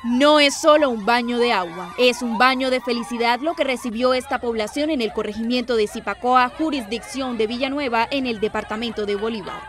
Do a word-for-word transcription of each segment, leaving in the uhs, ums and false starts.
No es solo un baño de agua, es un baño de felicidad lo que recibió esta población en el corregimiento de Zipacoa, jurisdicción de Villanueva, en el departamento de Bolívar.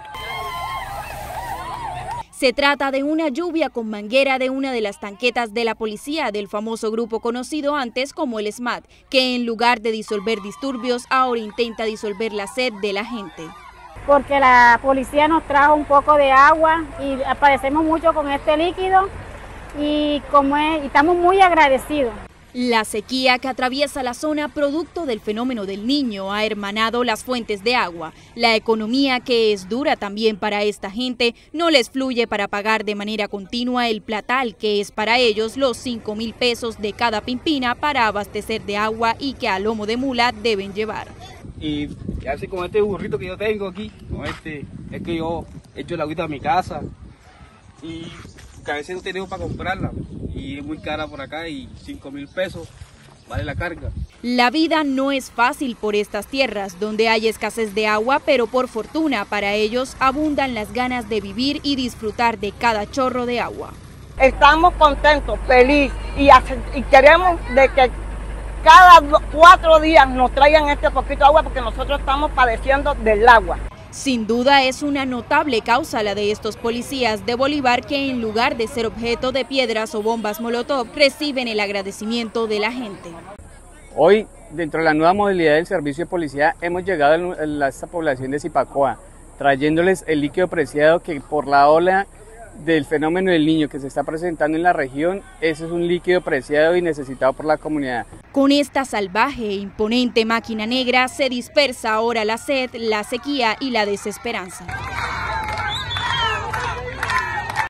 Se trata de una lluvia con manguera de una de las tanquetas de la policía del famoso grupo conocido antes como el SMAT, que en lugar de disolver disturbios, ahora intenta disolver la sed de la gente. Porque la policía nos trajo un poco de agua y padecemos mucho con este líquido y, como es, y estamos muy agradecidos. La sequía que atraviesa la zona producto del fenómeno del Niño ha hermanado las fuentes de agua. La economía, que es dura también para esta gente, no les fluye para pagar de manera continua el platal, que es para ellos los cinco mil pesos de cada pimpina para abastecer de agua y que a lomo de mula deben llevar. Y así con este burrito que yo tengo aquí, con este, es que yo echo el agüita a mi casa y que a veces no tenemos para comprarla y es muy cara por acá y cinco mil pesos vale la carga. La vida no es fácil por estas tierras donde hay escasez de agua, pero por fortuna para ellos abundan las ganas de vivir y disfrutar de cada chorro de agua. Estamos contentos, felices y, y queremos de que cada cuatro días nos traigan este poquito de agua porque nosotros estamos padeciendo del agua. Sin duda es una notable causa la de estos policías de Bolívar que en lugar de ser objeto de piedras o bombas molotov reciben el agradecimiento de la gente. Hoy, dentro de la nueva modalidad del servicio de policía, hemos llegado a esta población de Zipacoa, trayéndoles el líquido preciado que por la ola del fenómeno del Niño que se está presentando en la región, ese es un líquido preciado y necesitado por la comunidad. Con esta salvaje e imponente máquina negra se dispersa ahora la sed, la sequía y la desesperanza.